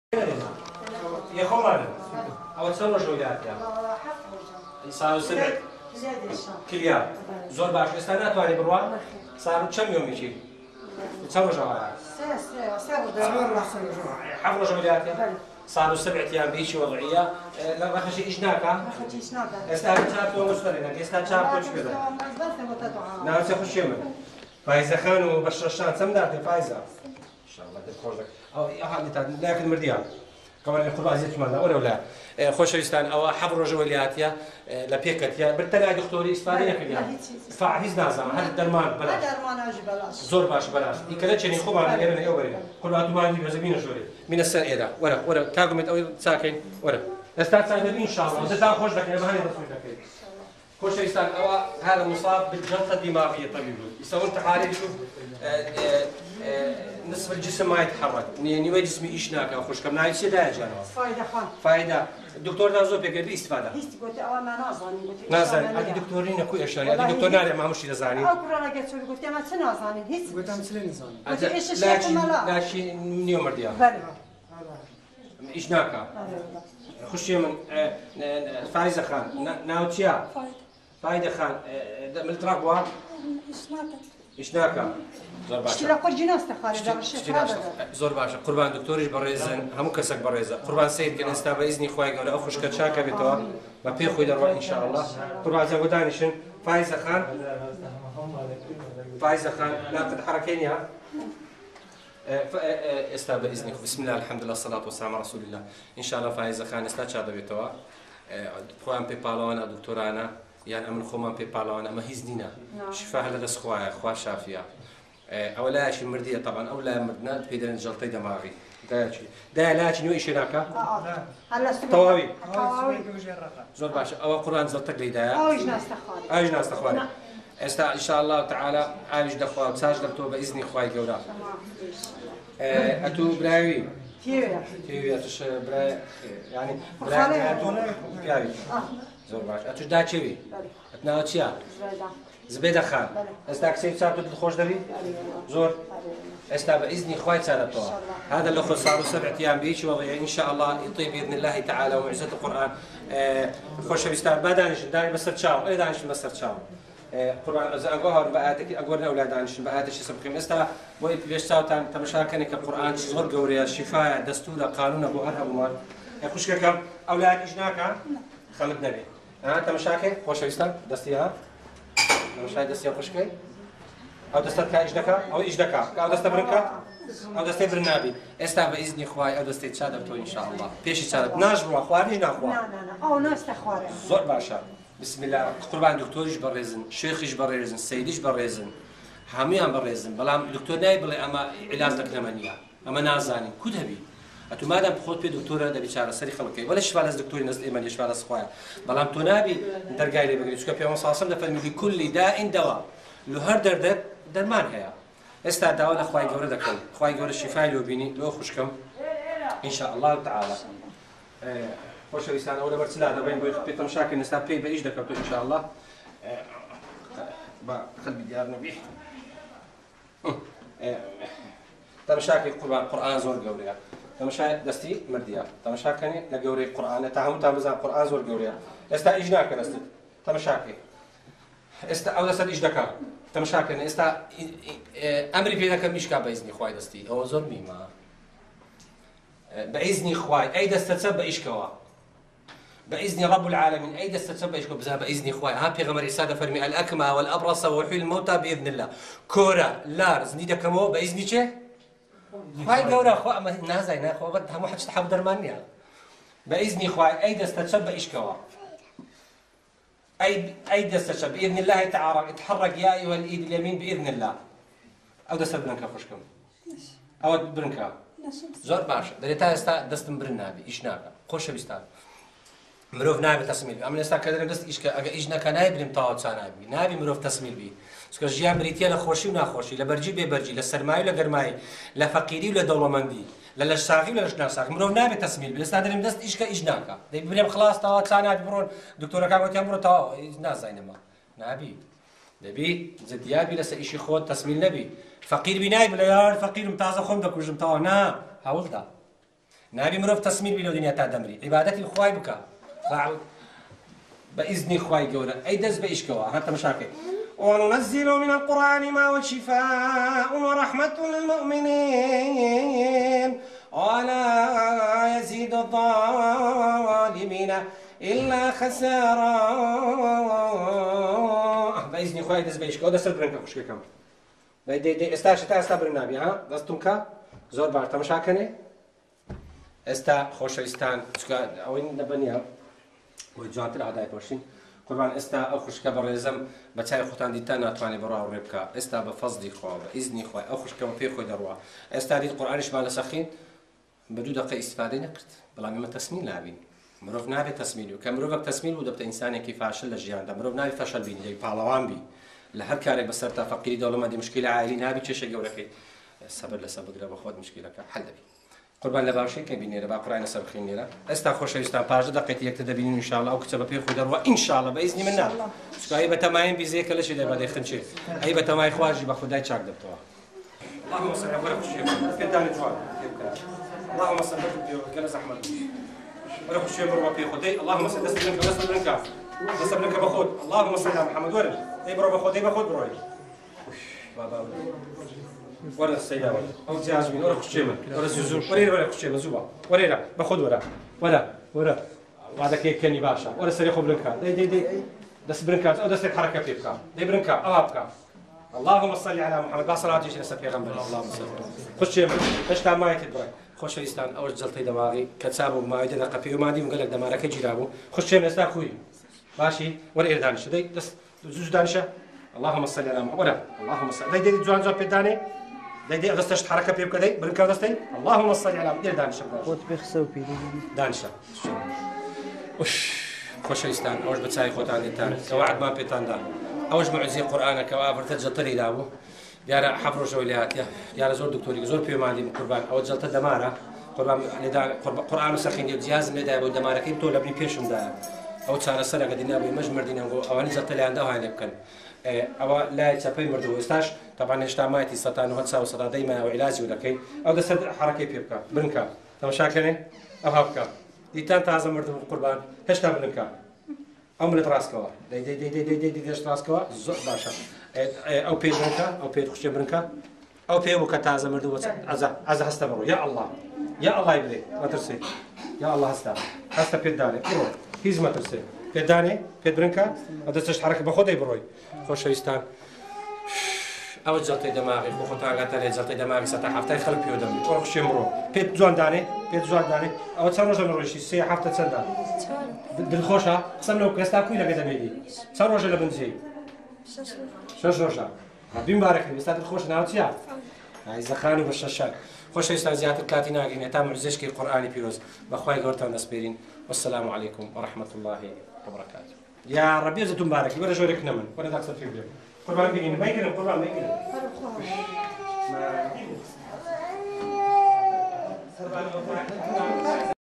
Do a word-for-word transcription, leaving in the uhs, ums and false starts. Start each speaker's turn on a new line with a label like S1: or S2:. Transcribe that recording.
S1: يا خمر او تصور جويات يا صاروا سبع كليات زور باش استنى تواني بروان صاروا كم يوم يجي تصور جويات حفر جويات يا صاروا سبع ايام بيشي وضعيه لا ما خشي اجناكا ما خشي اجناكا استاذ تو مسترينا استاذ شاب تو كذا نعم تخش يمن فايزه خان وبشرشان سمدات فايزه ان شاء الله تخرج او هذه لكن مرديان كمان القرآن عزيز مالنا ولا ولا خوش ويستان أو حفر جوالياتيا لبيكتيا بالتالي دكتوري إسفارية كليا فعهيز نازم هذا الدرمان بلاش هذا درمان أجي بلاش زور باش بلاش يكلت شني خوب على اليمن يوبري كل واحد ما عندي بزمين شوي من السنة إذا ورا ورا تاكم أو ساكن ورا استاذ سعيد إن شاء الله إذا خوش لك يا مهني تصوير لك خوش ويستان أو هذا مصاب بالجلطة الدماغية طبيب يسوون تحاليل يشوف نصف الجسم ما يتحرك يعني ما جسمي ايش ناكا خوش كم نايل شي دايج انا فايده خان فايده الدكتور نازو بيقول لي استفاده هيست قلت او ما نازاني قلت نازاني هذه دكتورين كوي اشاري هذه دكتور ناري ما مش لزاني او كنا قلت له قلت ما تنازاني هيست قلت ما تنازاني قلت ايش الشيء لا لا شيء من يوم رديا بلى ايش ناكا خش من فايزه خان ناوتيا فايده خان من التراكوا ايش ناكا ايش ناكا زور باشا اشتري كل جناس تخارج زور باشا قربان دكتوريش بريزن همو كسك بريزه قربان سيد كان استا باذني خويا قال اخوش كتشاكا بتوا ما بي خوي دروا ان شاء الله قربان زودانيشن فايزه خان فايزه خان ناقد حركين يا استا باذنك بسم الله الحمد لله الصلاه والسلام على رسول الله ان شاء الله فايزه خان استا تشادا بتوا خوان بيبالون دكتورانا يعني امن خومان بيبالون اما هيزنينا شفاه لدس خويا خوا شافيه او لا شي مرديه طبعا او لا مردنا بيدن جلطي دماغي دايتشي دا لا شنو ايش هناك هلا طواوي زور باشا او قران زلطك لي دا او جناس تخاري او جناس تخاري استا ان شاء الله تعالى عالج دخوا وساج دكتور باذن خويا جورا اتو براوي تيويا تيويا تش براي يعني براي اتو كاري زور باشا اتو داچوي اتناوتشيا زبيدة خان استا كسيف صار بدك خوش دبي زور استا باذن خويا صارتوا هذا اللي صاروا سبع ايام بيش وضعي ان شاء الله يطيب باذن الله تعالى ومعجزه القران خوش بيستار بدانش داني بس تشاو اي دانش بس تشاو قران اذا اقوها بقاتك اقول اولاد دانش بقاتش سبقين استا بو ليش صوتان تمشاكني كقران زور قوريا شفاء دستور قانون ابو ارهب مال يخش كم اولاد اجناك خلد نبي ها تمشاكن خوش بيستار دستيها مش هاي دستي خوشكي او دستك اجدكا او اجدكا او دست برنكا او دست برنابي استا باذن خوای او دست تشادب تو ان شاء الله پیش تشادب ناجرو خواري ناخوا
S2: لا لا لا او ناس تخواري
S1: زور باشا بسم الله قربان دكتورش بريزن شيخش بريزن سيدش بريزن حاميان بريزن بلام دكتور نايب اما علاج لك نمانيا اما نازاني كدبي اتو مادام بخوت بي دكتوره ده بيچاره سري خلقي ولا شفاء لاز دكتوري نزل ايمان يشفاء لاز خويا بلام تو نابي درجاي لي بقول شكو بيوم صاصم دفن بكل داء دواء لو هر درد درمان هيا استا دواء اخوي جوره دكل اخوي جوره الشفاء لو بيني لو خوشكم ان شاء الله تعالى خوش لسان اول برسلا ده بين بيت مشاكل نستا بي بايش دكتور ان شاء الله با قلبي ديارنا بيه تمشاكل قران زور قوليا تمشى دستي مرديا تمشى كني لجوري القرآن تعهم تامزان القرآن زور جوريا استا إجناك دستي تمشى كي استا أو دست إجدكا تمشى كني استا أمري في ذاك مش كابيزني خواي دستي أو زور ميما بإذن خواي أي دست تسبب إيش كوا بإذن رب العالمين أي دست تسبب إيش كوا بزها بإذن خواي ها في غمر إسادة فرمي الأكمى والأبرص وحيل الموتى بإذن الله كورا لارز نيدا كمو بإذن شيء خواهي قورا خواهي ما نازاينا خواهي بدها مو حدش تحب درمانيا بإذن خواهي أي دست تشبه إشكوا أي أي دست تشبه بإذن الله تعالى اتحرك يا أيها الإيد اليمين بإذن الله أو دست برنكا خوشكم أو برنكا زور باشا دريتا استا دست برنابي إشناكا خوش بيستا مروف نابي تسميل أما نستا كذا دست إشكا أجا إجناكا نايب لمطاوت سانابي نابي مروف تسميل بي سكر جيان بريتيا لخوشي وناخوشي لبرجي ببرجي للسرماي ولقرماي لفقيري ولدولمندي للشاغي ولشناساغي مروف نابي تسميل بي لستا دريم دست إشكا إجناكا دي بريم خلاص تاوت سانابي برون دكتورة كاغوت يامرو تاو ناس زينما نابي دبي زديابي لسا إشي خود تسميل نبي فقير بنايب لا يا فقير متازا خندك وجمتاو نا هاولدا نبي مروف تسميل بلو دنيا تادمري عبادتي الخواي بك بإذن خواي جورا أي دز بإشكوا حتى مشاكل وننزل من القرآن ما هو شفاء ورحمة للمؤمنين ولا يزيد الظالمين إلا خسارا بإذن خواي دز بإشكوا دست برنك خوش كم دي دي استاش تا استبر النبي ها دستونك زور بار تمشاكني استا خوشويستان ئەوەی نەبەنیە بۆی جوانتر ئادای باشین قوربان ئێستا ئەو خوشکە بە ڕێزەم بە چای خۆتان دیتان ناتوانێت بەڕاو ڕێ بکە ئێستا بە فەزلی خوا بە ئیزنی خۆی ئەو خوشکەوە پێی خۆی دەڕوە ئێستا دیت قورئانیشمان لە سەخین بە دوو دقەی ئیسفادەی نەکرد بەڵام ئێمە تەسمیل نابین مرۆڤ نابێت تەسمیل و کە مرۆڤێک تەسمیل بوو دەبتە ئینسانێکی فاشل لە ژیاندا مرۆڤ نابێت فەشەل بینی دەی پاڵەوان بی لە هەر کارێک بەسەر تا فەقیری دەوڵەمەندی مشکلی عایلی نابی چێشە گەورەکەی سەبر لەسەر بگرە بە خۆت مشکلەکە حەل دەبی قوربان لە باشەی کە بینێرە با قورئان لەسەر بخوێنێرە ئێستا خۆشەویستان پاشە دەقێتی یەکتر دەبینین ئینشاءڵڵا ئەو کچە بە پێی خۆی دەڕوە ئینشاءڵڵا بە ئیزنی من نا چکە ئەی بە تەمایین بیزەیەکە لەشی دەبا دەیخنچێ ئەی بە تەمای خواژی بە خودای چاک دەبتەوە اللهم صل على محمد پێدانی جوان اللهم صل على محمد گەلە زەحمەت وەرە خوشێ بڕوە پێی خۆدەی اللهم صل دەست بنکە دەست بنکە دەست بنکە بە خۆت اللهم صل على محمد وەرە ئەی بڕۆ بە خۆدەی بە خۆت بڕۆی بابا ورا السيدة أو جازمين ورا خشيمة ورا زوزو ورا ورا خشيمة زوبا ورا بخود ورا ورا ورا وهذا كيك كني باشا ورا سريع خبرنكا دي دي دي دس برنكا أو دس حركة فيك دي برنكا أوابكا اللهم صل على محمد بصلاة جيش نسب پیغمبر اللهم صل خشيمة إيش تعمل تدبر خوش ويستان أول جلطي دماغي كتسابو ما يدنا قفي وما دي مقلق دمارك جيرابو خشيمة استا خوي ماشي ورا إير دانش دي دس زوج دانشة اللهم صل على محمد ورا اللهم صل دي دي جوان جوان بداني دي دي دستش حركه بيب كدي برنكا دستي اللهم صل على محمد دانش
S2: خود بخسو بي
S1: دانش وش خوشويستان اوش بتساي خوتان ديتان قواعد ما بيتان دا اوش معزي قرانك وافرت جطري دابو يا حفر جوليات يا يا زور دكتوري زور بيو ماندي قربان او جلت دماره قربان لدا قران سخين جهاز ميدا ابو دماره كي تو لبني بيشم دا او تشار سنه قدنا ابو مجمر دينا او اني جلت لي عنده هاي لبكن او لا يتسبب مردو استاش طبعا اجتماعاتي سطان وهتساوي سطا دايما او علاجي ولا كي او ده سد حركه بيبكا برنكا تمشاكني او هابكا دي تان تازه مردو قربان هشتا برنكا عملت راسكوا دي دي دي دي دي دي دي راسكوا باشا او بي برنكا او بي تخش برنكا او بي وكتازه مردو عزا عزا هستمروا يا الله يا الله يبلي ما ترسي يا الله هستا هستا بيداني هيز ما ترسي بيداني بيد برنكا ودستش حركه بخودي بروي خوشويستان او جلطي دماغي خو خوتان قاتل جلطي دماغي ستا حفتاي خلق بيو دمي ورا خشي مرو بيت جوان داني بيت جوان داني او تصرف روجا نروشي سي حفته تسدا دل خوشا قسم لو كستا كويلا قد بيدي صار روجا لبنزي شش روجا ربي مبارك لي استاذ الخوش ناوتيا هاي زخانو بالشاشات خوش استاذ زياد الكاتينا غين تام عزيزك القراني بيروز بخواي غورتان نسبيرين والسلام عليكم ورحمه الله وبركاته يا ربي زيتون مبارك ولا جورك نمن ولا داك في بلاد قربان بيني ما يقدر قربان ما يقدر